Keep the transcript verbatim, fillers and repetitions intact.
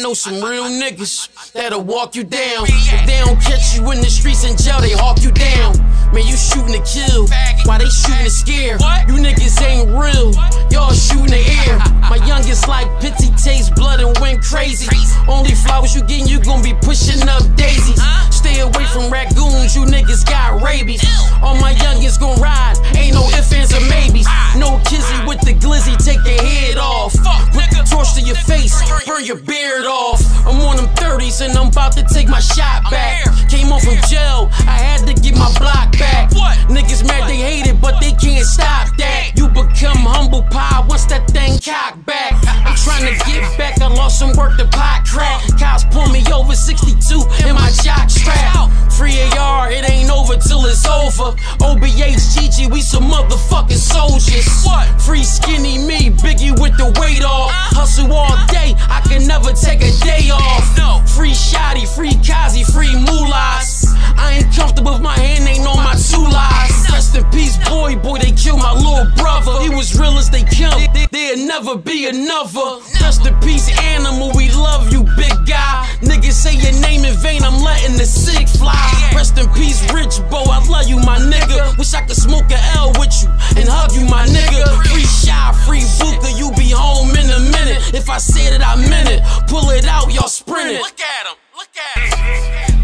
know some real niggas that'll walk you down. If they don't catch you in the streets in jail, they hawk you down. Man, you shooting to kill, while they shooting to scare. You niggas ain't real, y'all shooting the air. My youngest like Pity taste blood and went crazy. Only flowers you getting, you gon' be pushing up daisies. Stay away from raccoons, you niggas got rabies. All my youngest gon' ride, ain't no ifs, ands, or maybes. No kizzy with the glizzy, take your head off. Put the torch to your face, burn your beard off. I'm on them thirties and I'm about to take my shot back. Came home from jail, I had to get my block back. Niggas mad they hate it, but they can't stop that. You become humble pie once that thing cock back. I'm trying to get back, I lost some work, the pot crack. Cops pull me over, sixty-two in my jock strap. Free A R, it ain't over till it's over. O B H G G, we some motherfucking soldiers. Free skinny me, Biggie with the weight off. Hustle all day, I can never take a day off. Free Shotty, free Kazi, free Moolahs. I ain't comfortable if my hand ain't on my two lies. Rest in peace, boy, boy, they killed my little brother. He was real as they killed, there'll never be another. Rest in peace, animal, we love you, big guy. Niggas say your name in vain, I'm letting the sick fly. Rest in peace, Rich Bo, I love you, my nigga. Wish I could smoke a L with you and hug you, my nigga. Free Shy, free Buka, you be home in a minute. If I said it, I meant it. Pull it out, y'all sprint it. Look at him, look at him.